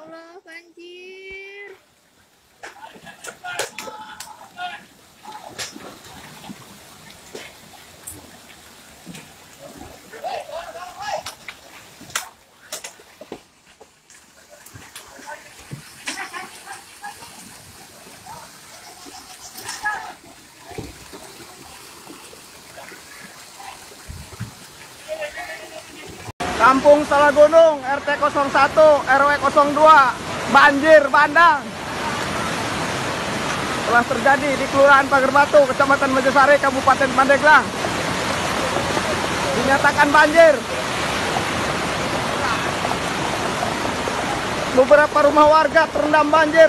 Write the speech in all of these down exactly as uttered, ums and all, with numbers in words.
Allah, banjir. Kampung Salagunung, R T nol satu, R W nol dua, banjir bandang. Telah terjadi di Kelurahan Pagar Batu, Kecamatan Mojosari, Kabupaten Pandeglang. Dinyatakan banjir. Beberapa rumah warga terendam banjir.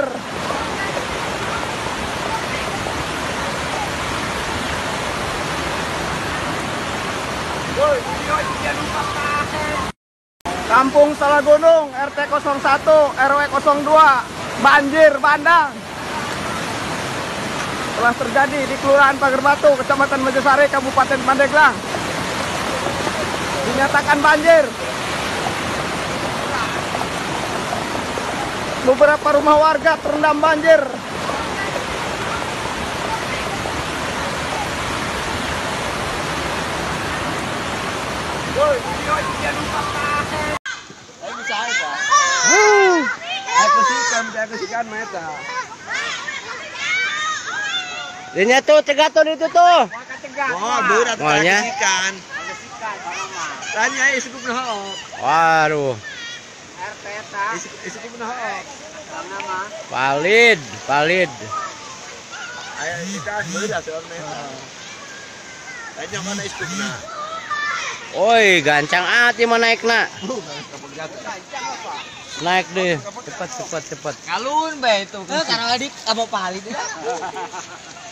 Kampung Salagunung, R T nol satu, R W nol dua, banjir bandang. Telah terjadi di Kelurahan Pagar Batu, Kecamatan Mojosari, Kabupaten Pandeglang. Dinyatakan banjir. Beberapa rumah warga terendam banjir. Aku sikan, aku sikan meta. Ini tuh tegaton itu tuh. Oh, berat Malnya? sikan. Tanya isuk nahook. Waduh, R T ta. Isuk nahook. Nama. valid, valid. Ayo ikan berat soalnya. Tanya mana isukna? Oi, gancang ati mah naik nak. Naik deh, cepat cepat cepat. Kalun bae itu. Karena adik apa palit.